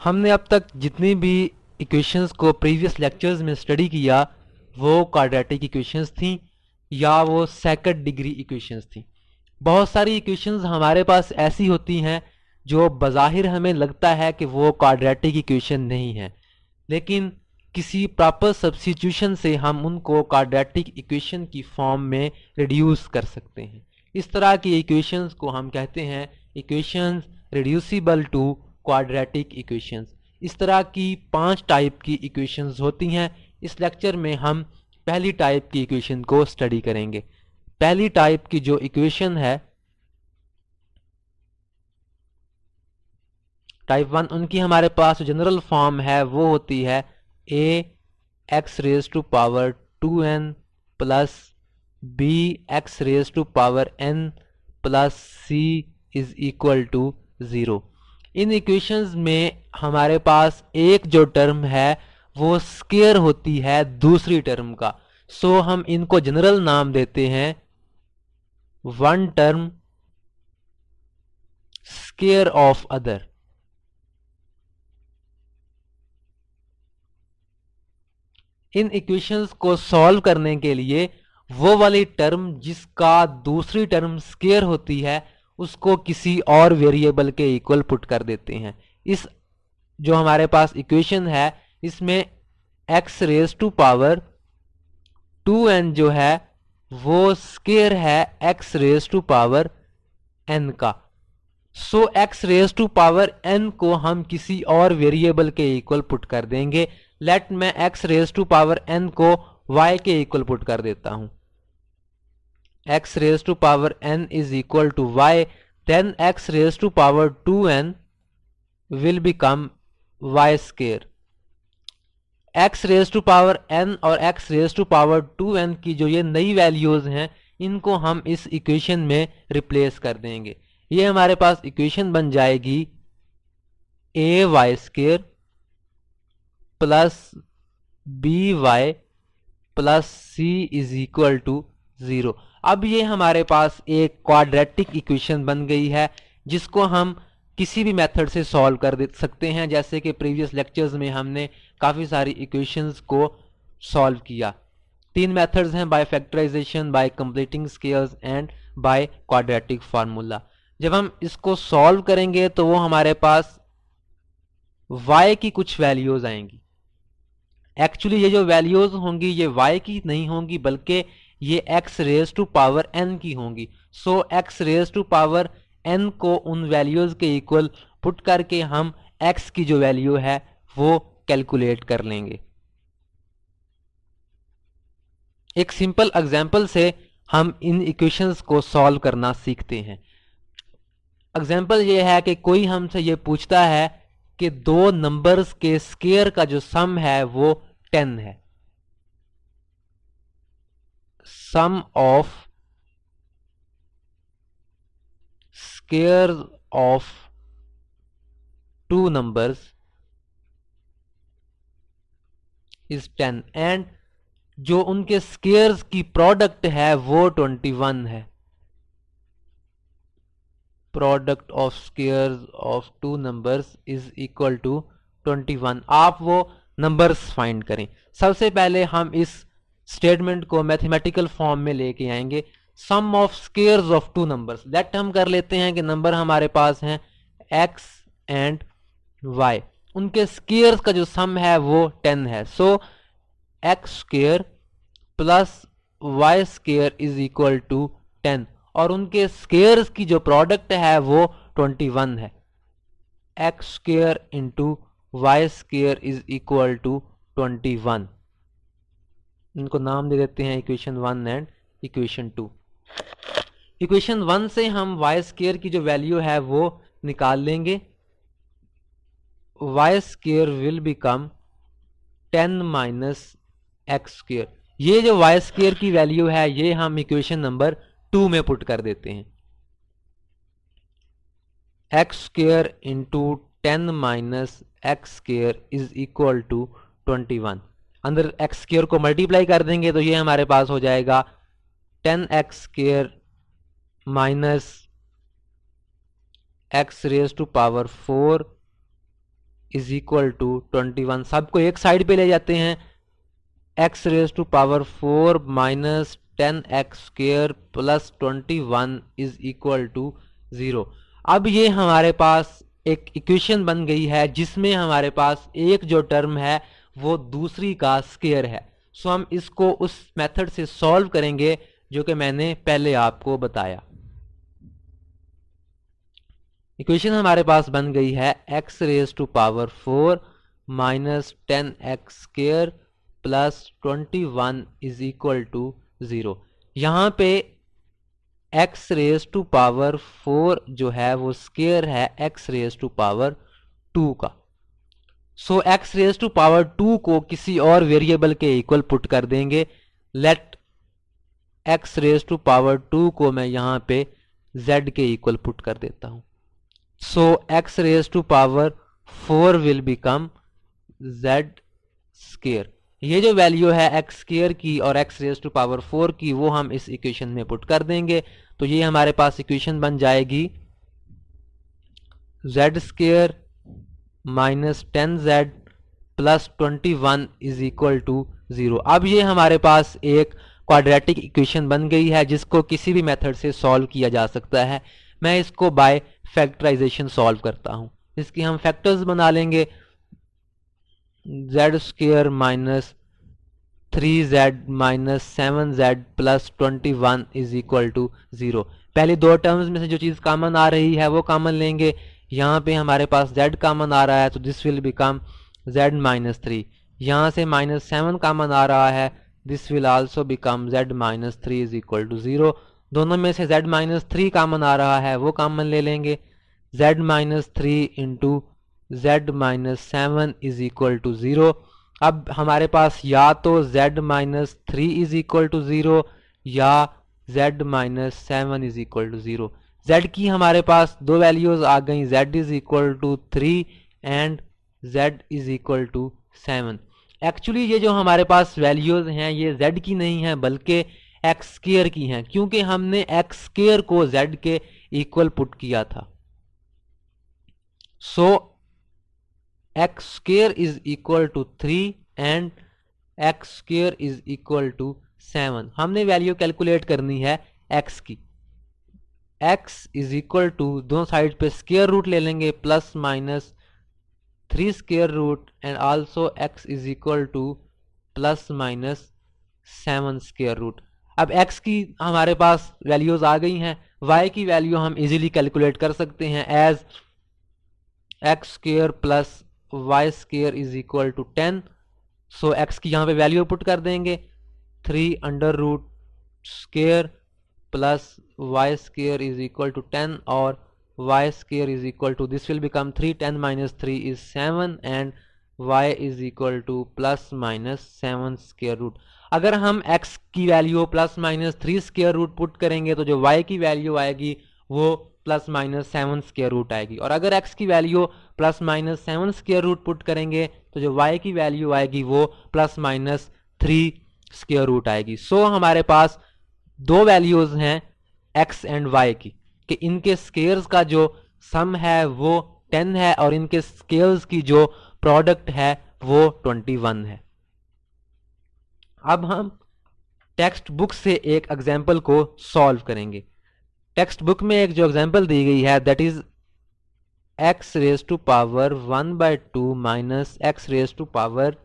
हमने अब तक जितनी भी इक्वेशंस को प्रीवियस लेक्चर्स में स्टडी किया वो क्वाड्रेटिक इक्वेशंस थी या वो सेकंड डिग्री इक्वेशंस थी। बहुत सारी इक्वेशंस हमारे पास ऐसी होती हैं जो बज़ाहिर हमें लगता है कि वो क्वाड्रेटिक इक्वेशन नहीं है, लेकिन किसी प्रॉपर सब्स्टिट्यूशन से हम उनको क्वाड्रेटिक इक्वेशन की फॉर्म में रिड्यूस कर सकते हैं। इस तरह की इक्वेशंस को हम कहते हैं equations reducible to quadratic equations. इस तरह की 5 टाइप की इक्वेशंस होती हैं। इस लेक्चर में हम पहली टाइप की इक्वेशन को स्टडी करेंगे। पहली टाइप की जो इक्वेशन है टाइप 1, उनकी हमारे पास जनरल फॉर्म है वो होती है a x raise to power 2n plus b x raise to power n plus c is equal to 0। इन इक्वेशंस में हमारे पास एक जो टर्म है वो स्क्वायर होती है दूसरी टर्म का, सो हम इनको जनरल नाम देते हैं one term square of other. इन इक्वेशंस को सॉल्व करने के लिए वो वाली टर्म जिसका दूसरी टर्म स्क्वायर होती है उसको किसी और वेरिएबल के इक्वल पुट कर देते हैं। इस जो हमारे पास इक्वेशन है इसमें x raise to power 2n जो है वो स्क्वायर है x raise to power n का। So x raise to power n को हम किसी और वेरिएबल के इक्वल पुट कर देंगे। लेट मैं x raise to power n को y के इक्वल पुट कर देता हूं। x raise to power n is equal to y, then x raise to power 2n will become y square. x raise to power n और x raise to power 2n की जो ये नई values हैं इनको हम इस इक्वेशन में रिप्लेस कर देंगे। ये हमारे पास इक्वेशन बन जाएगी a y square plus B Y plus C is equal to 0। अब ये हमारे पास एक क्वाड्रेटिक इक्वेशन बन गई है जिसको हम किसी भी मेथड से सॉल्व कर सकते हैं। जैसे कि प्रीवियस लेक्चर्स में हमने काफ़ी सारी इक्वेशंस को सॉल्व किया। 3 मेथड्स हैं, by factorization, by completing squares and by quadratic formula. जब हम इसको सॉल्व करेंगे तो वो हमारे पास y की कुछ वैल्यूज आएंगी। एक्चुअली ये जो वैल्यूज होंगी ये y की नहीं होंगी बल्कि ये x raise to power n की होंगी। So x raise to power n को उन वैल्यूज के इक्वल पुट करके हम x की जो वैल्यू है वो कैलकुलेट कर लेंगे। एक सिंपल एग्जांपल से हम इन इक्वेशंस को सॉल्व करना सीखते हैं। एग्जांपल ये है कि कोई हमसे ये पूछता है कि दो नंबर्स के स्क्वायर का जो सम है वो 10 है। Sum of squares of 2 numbers is 10 and जो उनके स्क्वायर्स की प्रोडक्ट है वो 21 है। Product of squares of 2 numbers is equal to 21। आप वो नंबर्स फाइंड करें। सबसे पहले हम इस स्टेटमेंट को मैथमेटिकल फॉर्म में लेके आएंगे। Sum of squares of 2 numbers, let हम कर लेते हैं कि नंबर हमारे पास हैं x एंड y, उनके स्क्वायर्स का जो सम है वो 10 है। So x square plus y square is equal to 10 और उनके स्क्वायर्स की जो प्रोडक्ट है वो 21 है। x square into Y square is equal to 21। इनको नाम दे देते हैं इक्वेशन 1 एंड इक्वेशन 2। इक्वेशन 1 से हम वाई स्क्वायर की जो वैल्यू है वो निकाल लेंगे। Y square will become 10 minus X square. ये जो वाई स्क्वायर की वैल्यू है ये हम इक्वेशन नंबर 2 में पुट कर देते हैं। X square into 10 minus X square is equal to 21। अंदर एक्स स्क्वायर को मल्टीप्लाई कर देंगे तो ये हमारे पास हो जाएगा 10x square minus X raise to power 4 is equal to 21, सबको एक साइड पे ले जाते हैं, x raise to power 4 minus 10x square plus 21 is equal to 0। अब ये हमारे पास एक इक्वेशन बन गई है जिसमें हमारे पास एक जो टर्म है वो दूसरी का स्क्वायर है। सो हम इसको उस मेथड से सॉल्व करेंगे जो कि मैंने पहले आपको बताया। इक्वेशन हमारे पास बन गई है x raise to power 4 minus 10x square plus 21 is equal to 0। यहाँ पे x रेज टू पावर 4 जो है वो स्क्वायर है x रेज टू पावर 2 का। So x raise to power 2 को किसी और वेरिएबल के इक्वल पुट कर देंगे। Let x raise to power 2 को मैं यहाँ पे z के इक्वल पुट कर देता हूँ। So x raise to power 4 will become z square. ये जो वैल्यू है x स्क्वायर की और x रेज टू पावर 4 की वो हम इस इक्वेशन में पुट कर देंगे। तो ये हमारे पास इक्वेशन बन जाएगी z square minus 10z plus 21 is equal to 0। अब ये हमारे पास एक क्वाड्रेटिक इक्वेशन बन गई है जिसको किसी भी मेथड से सॉल्व किया जा सकता है। मैं इसको बाय फैक्टराइजेशन सॉल्व करता हूं। इसकी हम फैक्टर्स बना लेंगे, z square minus 3z minus 7z plus 21 is equal to 0। पहले दो टर्म्स में से जो चीज कॉमन आ रही है वो कॉमन लेंगे। यहाँ पे हमारे पास z कॉमन आ रहा है तो this will become z minus 3। यहाँ से माइनस 7 कॉमन आ रहा है, this will also become z minus 3 is equal to 0। दोनों में से z माइनस 3 कॉमन आ रहा है वो कॉमन ले लेंगे, z minus 3 into z minus 7 is equal to 0। अब हमारे पास या तो z minus 3 is equal to 0 या z minus 7 is equal to 0। z की हमारे पास दो वैल्यूज आ गई, z is equal to 3 and z is equal to 7। Actually ये जो हमारे पास वैल्यूज हैं ये z की नहीं है बल्कि x स्क्वायर की हैं, क्योंकि हमने x स्क्वायर को z के इक्वल पुट किया था। So x square is equal to 3 and x square is equal to 7। हमने वैल्यू कैलकुलेट करनी है x की। x इज इक्वल टू दोनों साइड पे स्क्वायर रूट ले लेंगे, plus minus 3 square root and also x is equal to plus minus 7 square root. अब x की हमारे पास वैल्यूज आ गई हैं, y की वैल्यू हम इजीली कैलकुलेट कर सकते हैं as x square plus y square is equal to 10। So x की यहाँ पे वैल्यू पुट कर देंगे, 3 under root square plus y square is equal to 10 और y square is equal to this will become 3, 10 minus 3 is 7 and y is equal to plus minus 7 square root. अगर हम x की value plus minus 3 square root put करेंगे तो जो y की value आएगी वो प्लस माइनस 7 स्क्वायर रूट आएगी, और अगर x की value plus minus 7 square root put करेंगे तो जो y की वैल्यू आएगी वो प्लस माइनस 3 स्क्वायर रूट आएगी। सो हमारे पास दो वैल्यूज हैं x एंड y की कि इनके स्क्वायर्स का जो सम है वो 10 है और इनके स्क्वायर्स की जो प्रोडक्ट है वो 21 है। अब हम टेक्स्ट बुक से एक एग्जाम्पल को सॉल्व करेंगे। टेक्स्ट बुक में एक जो एग्जाम्पल दी गई है that is x raise to power 1/2 minus x raise to power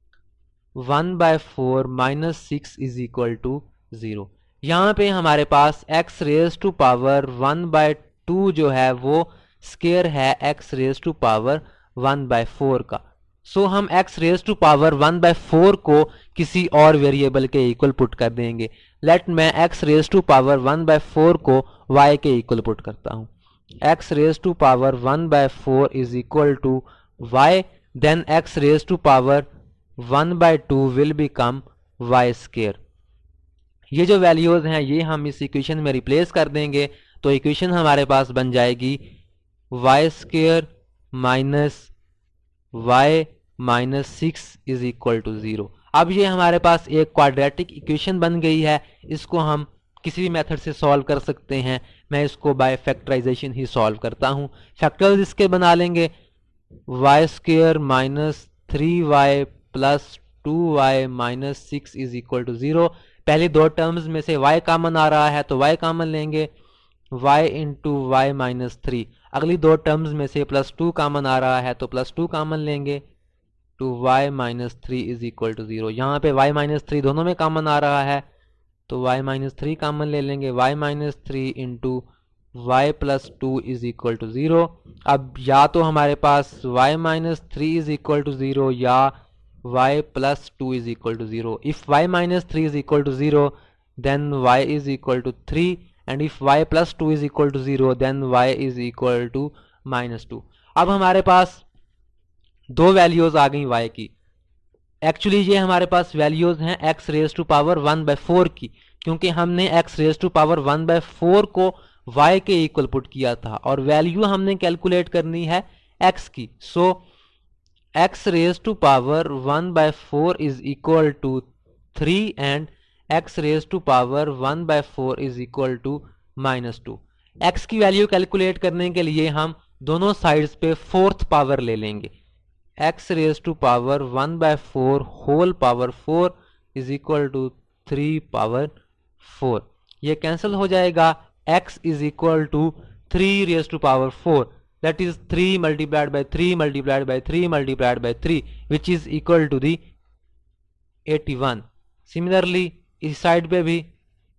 1/4 minus 6 is equal to 0। यहाँ पे हमारे पास x रेज टू पावर 1/2 जो है वो स्क्वायर है x रेज टू पावर 1/4 का। सो हम x रेज टू पावर 1/4 को किसी और वेरिएबल के इक्वल पुट कर देंगे। लेट मैं x रेज टू पावर 1/4 को y के इक्वल पुट करता हूँ। x raise to power 1/4 is equal to y, then x raise to power 1/2 will become y square. ये जो वैल्यूज हैं ये हम इस इक्वेशन में रिप्लेस कर देंगे तो इक्वेशन हमारे पास बन जाएगी y square minus y minus 6 is equal to 0। अब ये हमारे पास एक क्वाड्रेटिक इक्वेशन बन गई है, इसको हम किसी भी मेथड से सॉल्व कर सकते हैं। मैं इसको बाय फैक्टराइजेशन ही सॉल्व करता हूँ। फैक्टर्स इसके बना लेंगे, Y square minus 3y plus 2y minus 6 is equal to 0। पहले दो टर्म्स में से y कॉमन आ रहा है तो y कॉमन लेंगे, y इंटू वाई माइनस 3। अगली दो टर्म्स में से प्लस 2 कॉमन आ रहा है तो प्लस 2 कॉमन लेंगे, two y minus 3 is equal to 0। यहाँ पे y माइनस 3 दोनों में कॉमन आ रहा है तो y माइनस 3 कॉमन ले लेंगे, y minus 3 into Y plus 2 is equal to 0। अब या तो हमारे पास y minus 3 is equal to 0 या y plus 2 is equal to 0। If y minus 3 is equal to 0 then y is equal to 3 and if y plus 2 is equal to 0 then y is equal to minus 2। अब हमारे पास दो values आ गई y की। Actually ये हमारे पास values हैं x रेज टू पावर 1/4 की, क्योंकि हमने x रेज टू पावर 1/4 को y के इक्वल पुट किया था और वैल्यू हमने कैलकुलेट करनी है x की। So x raise to power 1/4 is equal to 3 and x raise to power 1/4 is equal to minus 2। x की वैल्यू कैलकुलेट करने के लिए हम दोनों साइड्स पे फोर्थ पावर ले लेंगे। x raise to power 1/4 whole power 4 is equal to 3 power 4। ये कैंसिल हो जाएगा। x is equal to 3 raise to power 4, that is 3 multiplied by 3 multiplied by 3 multiplied by 3 which is equal to the 81। Similarly इस side पे भी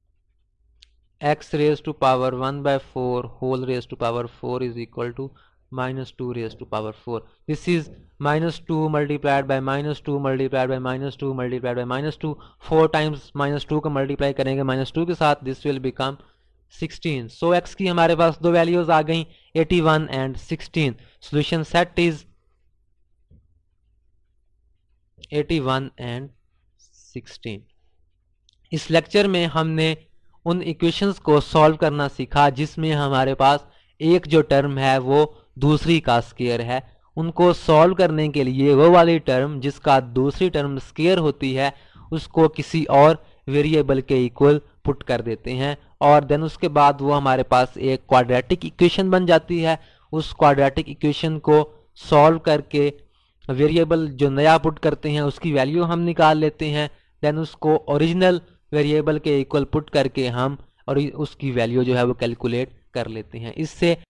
x raise to power 1/4 whole raise to power 4 is equal to minus 2 raised to power 4। This is minus 2 multiplied by minus 2 multiplied by minus 2 multiplied by minus 2। 4 times minus 2 को multiply करेंगे minus 2 के साथ, this will become 16। So x की हमारे पास दो values आ गई 81 and 16। Solution set is 81 and 16। इस लेक्चर में हमने उन इक्वेशंस को सॉल्व करना सीखा जिसमें हमारे पास एक जो टर्म है वो दूसरी का स्केयर है। उनको सॉल्व करने के लिए वो वाली टर्म जिसका दूसरी टर्म स्केयर होती है उसको किसी और वेरिएबल के इक्वल पुट कर देते हैं और देन उसके बाद वो हमारे पास एक क्वाड्रेटिक इक्वेशन बन जाती है। उस क्वाड्रेटिक इक्वेशन को सॉल्व करके वेरिएबल जो नया पुट करते हैं उसकी वैल्यू हम निकाल लेते हैं, देन उसको ओरिजिनल वेरिएबल के इक्वल पुट करके हम और उसकी वैल्यू जो है वो कैलकुलेट कर लेते हैं। इससे